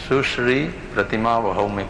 सुश्री प्रतिमा भौमिक।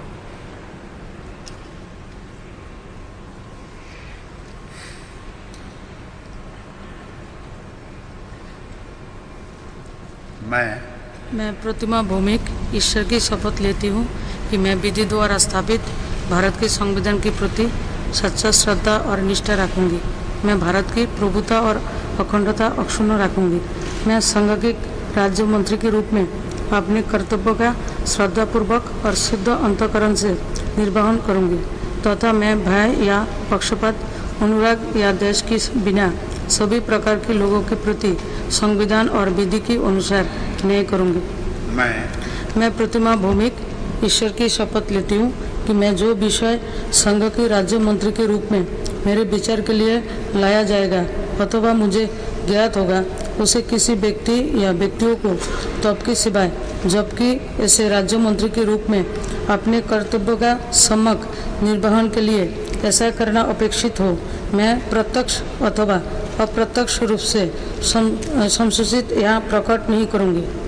मैं प्रतिमा भौमिक ईश्वर की शपथ लेती हूँ कि मैं विधि द्वारा स्थापित भारत के संविधान के प्रति सच्चा श्रद्धा और निष्ठा रखूँगी। मैं भारत की प्रभुता और अखंडता अक्षुण्ण रखूँगी। मैं संघ के राज्य मंत्री के रूप में अपने कर्तव्यों का श्रद्धापूर्वक और शुद्ध अंतःकरण से निर्वहन करूँगी तथा मैं भय या पक्षपात, अनुराग या देश के बिना सभी प्रकार के लोगों के प्रति संविधान और विधि के अनुसार न्याय करूँगी। मैं प्रतिमा भौमिक ईश्वर की शपथ लेती हूँ कि मैं जो विषय संघ के राज्य मंत्री के रूप में मेरे विचार के लिए लाया जाएगा अथवा मुझे ज्ञात होगा उसे किसी व्यक्ति या व्यक्तियों को तब के सिवाय जबकि ऐसे राज्य मंत्री के रूप में अपने कर्तव्यों का सम्यक निर्वहन के लिए ऐसा करना अपेक्षित हो मैं प्रत्यक्ष अथवा अप्रत्यक्ष रूप से संसूचित या प्रकट नहीं करूँगी।